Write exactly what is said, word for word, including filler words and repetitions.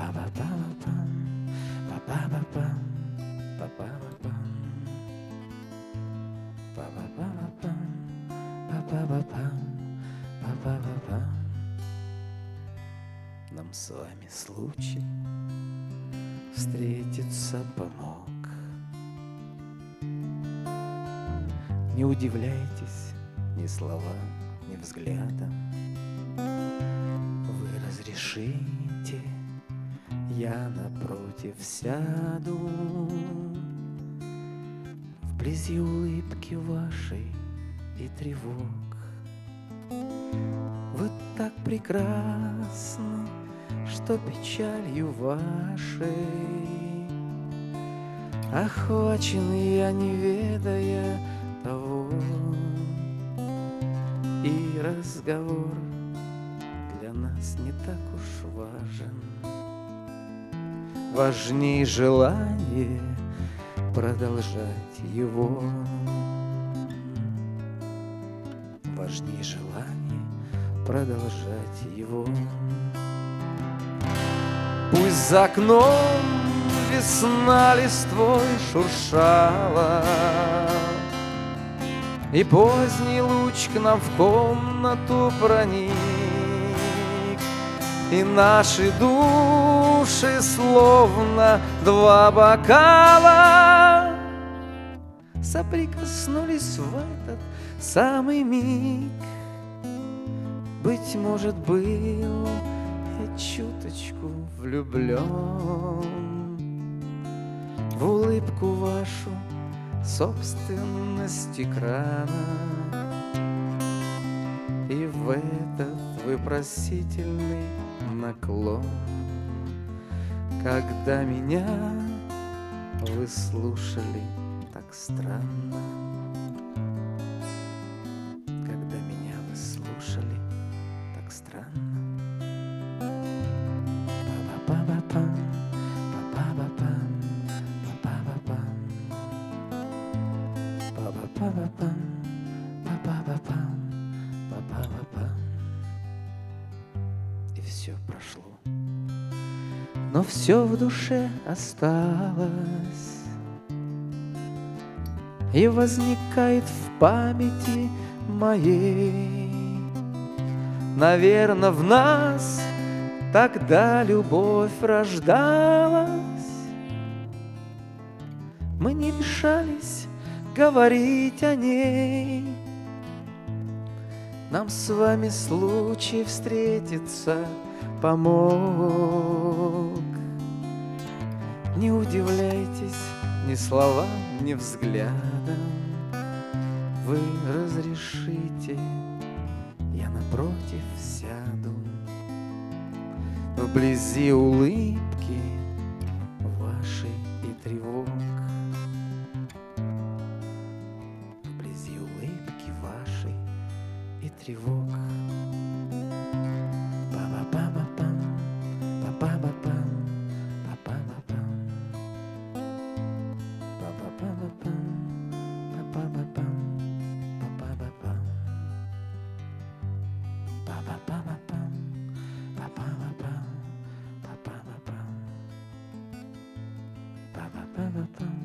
Па-па-па-па-пам, па-па-па-пам, па-па-па-пам, па-па-па-па-пам, па-па-па-пам, па-па-па-пам. Нам с вами случай встретиться помог. Не удивляйтесь ни словам, ни взглядом. Вы разрешите, я напротив сяду. Вблизи улыбки вашей и тревог. Вы так прекрасны, что печалью вашей охвачен я, не ведая того. И разговор для нас не так уж важен. Важней желание продолжать его. Важней желание продолжать его. Пусть за окном весна листвой шуршала, и поздний луч к нам в комнату проник, и наши души, словно два бокала, соприкоснулись в этот самый миг. Быть может, был я чуточку влюблен в улыбку вашу, собственность экрана, и в этот вопросительный наклон, когда меня вы слушали так странно, когда меня вы слушали так странно. Па-па-па-па-пам, па-па-па-пам, па-па-па-пам, па-па-па-па-пам, па-па-па-пам, па-па-па-пам. И все прошло, но все в душе осталось, и возникает в памяти моей. Наверно, в нас тогда любовь рождалась. Мы не решались говорить о ней. Нам с вами случай встретиться помог. Не удивляйтесь ни словам, ни взглядом. Вы разрешите, я напротив сяду. Вблизи улыбки вашей и тревог. Вблизи улыбки вашей и тревог. Па-па-па-па-пам, па-па-па-пам, па-па-па-пам, па-па-па-па-пам, па-па-па-пам, па-па-па-пам, па-па-па-па-пам, па-па-па-пам, па-па-па-пам, па-па-па-пам.